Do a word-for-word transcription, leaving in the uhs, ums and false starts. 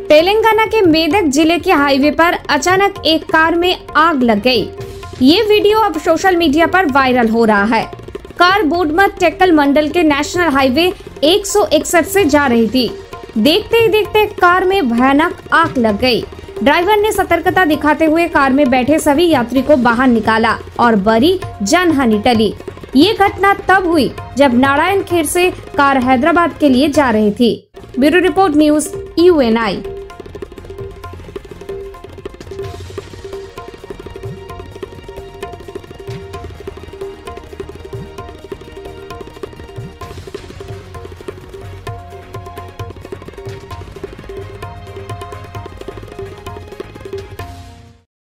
तेलंगाना के मेदक जिले के हाईवे पर अचानक एक कार में आग लग गई। ये वीडियो अब सोशल मीडिया पर वायरल हो रहा है। कार बोडमत टेक्कल मंडल के नेशनल हाईवे एक सौ इकसठ से जा रही थी। देखते ही देखते कार में भयानक आग लग गई। ड्राइवर ने सतर्कता दिखाते हुए कार में बैठे सभी यात्री को बाहर निकाला और बड़ी जानहानि टली। ये घटना तब हुई जब नारायण खेर से कार हैदराबाद के लिए जा रही थी। Bureau report news U N आई।